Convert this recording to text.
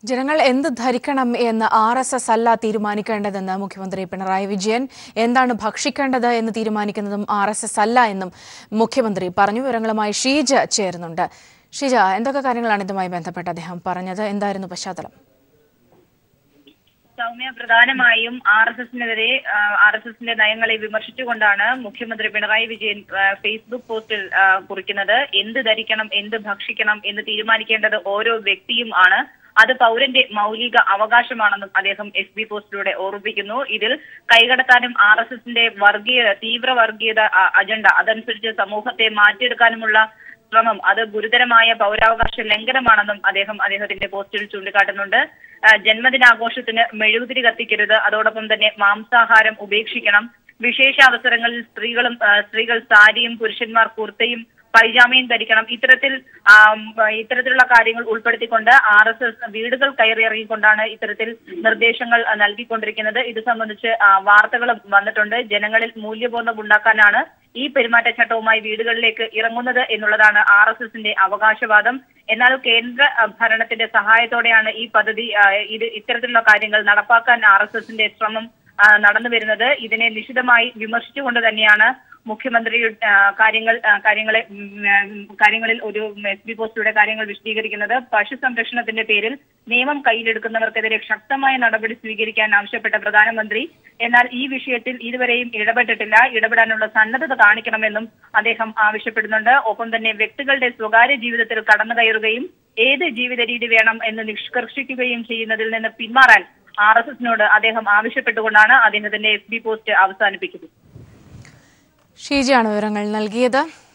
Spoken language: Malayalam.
ജനങ്ങൾ എന്ത് ധരിക്കണം എന്ന് RSS അല്ല തീരുമാനിക്കേണ്ടതെന്ന് മുഖ്യമന്ത്രി പിണറായി വിജയൻ. എന്താണ് ഭക്ഷിക്കേണ്ടത് എന്ന് തീരുമാനിക്കുന്നതും RSS അല്ല എന്നും മുഖ്യമന്ത്രി പറഞ്ഞു. വിവരങ്ങളുമായി ഷീജ ചേരുന്നുണ്ട്. ഷീജ, എന്തൊക്കെ കാര്യങ്ങളാണ് ഇതുമായി ബന്ധപ്പെട്ട് അദ്ദേഹം പറഞ്ഞത്? എന്തായിരുന്നു പശ്ചാത്തലം? സൗമ്യ, പ്രധാനമായും RSSന്റെ നയങ്ങളെ വിമർശിച്ചുകൊണ്ടാണ് മുഖ്യമന്ത്രി പിണറായി വിജയൻ ഫേസ്ബുക്ക് പോസ്റ്റിൽ കുറിക്കുന്നത്. എന്ത് ധരിക്കണം, എന്ത് ഭക്ഷിക്കണം എന്ന് തീരുമാനിക്കേണ്ടത് ഓരോ വ്യക്തിയും ആണ്. അത് പൗരന്റെ മൗലിക അവകാശമാണെന്നും അദ്ദേഹം FB പോസ്റ്റിലൂടെ ഓർമ്മിപ്പിക്കുന്നു. ഇതിൽ കൈകടത്താനും RSSന്റെ തീവ്ര വർഗീയത അജണ്ട അതനുസരിച്ച് സമൂഹത്തെ മാറ്റിയെടുക്കാനുമുള്ള ശ്രമം അത് ഗുരുതരമായ പൗരാവകാശ ലംഘനമാണെന്നും അദ്ദേഹത്തിന്റെ പോസ്റ്റിൽ ചൂണ്ടിക്കാട്ടുന്നുണ്ട്. ജന്മദിനാഘോഷത്തിന് മെഴുകുതിരി കത്തിക്കരുത്, അതോടൊപ്പം തന്നെ മാംസാഹാരം ഉപേക്ഷിക്കണം, വിശേഷ അവസരങ്ങളിൽ സ്ത്രീകൾ സാരിയും പുരുഷന്മാർ കുർത്തയും പൈജാമയും ധരിക്കണം. ഇത്തരത്തിലുള്ള കാര്യങ്ങൾ ഉൾപ്പെടുത്തിക്കൊണ്ട് RSS വീടുകൾ കയറിയിറങ്ങിക്കൊണ്ടാണ് ഇത്തരത്തിൽ നിർദ്ദേശങ്ങൾ നൽകിക്കൊണ്ടിരിക്കുന്നത്. ഇത് സംബന്ധിച്ച് വാർത്തകളും വന്നിട്ടുണ്ട്. ജനങ്ങളിൽ മൂല്യബോധം ഉണ്ടാക്കാനാണ് ഈ പെരുമാറ്റച്ചട്ടവുമായി വീടുകളിലേക്ക് ഇറങ്ങുന്നത് എന്നുള്ളതാണ് RSSന്റെ അവകാശവാദം. എന്നാൽ കേന്ദ്ര ഭരണത്തിന്റെ സഹായത്തോടെയാണ് ഈ പദ്ധതി ഇത്തരത്തിലുള്ള കാര്യങ്ങൾ നടപ്പാക്കാൻ RSSന്റെ ശ്രമം നടന്നു വരുന്നത്. ഇതിനെ നിശിതമായി വിമർശിച്ചുകൊണ്ട് തന്നെയാണ് മുഖ്യമന്ത്രി കാര്യങ്ങളിൽ ഒരു FB പോസ്റ്റിലൂടെ കാര്യങ്ങൾ വിശദീകരിക്കുന്നത്. പശു സംരക്ഷണത്തിന്റെ പേരിൽ നിയമം കയ്യിലെടുക്കുന്നവർക്കെതിരെ ശക്തമായ നടപടി സ്വീകരിക്കാൻ ആവശ്യപ്പെട്ട പ്രധാനമന്ത്രി എന്നാൽ ഈ വിഷയത്തിൽ ഇതുവരെയും ഇടപെട്ടിട്ടില്ല. ഇടപെടാനുള്ള സന്നദ്ധത കാണിക്കണമെന്നും അദ്ദേഹം ആവശ്യപ്പെടുന്നുണ്ട്. ഒപ്പം തന്നെ വ്യക്തികളുടെ സ്വകാര്യ ജീവിതത്തിൽ കടന്നു കയറുകയും ഏത് ജീവിത രീതി വേണം എന്ന് നിഷ്കർഷിക്കുകയും ചെയ്യുന്നതിൽ നിന്ന് പിന്മാറാൻ RSSനോട് അദ്ദേഹം ആവശ്യപ്പെട്ടുകൊണ്ടാണ് അദ്ദേഹത്തിന്റെ FB പോസ്റ്റ് അവസാനിപ്പിക്കുന്നത്. ഷീജയാണ് വിവരങ്ങൾ നൽകിയത്.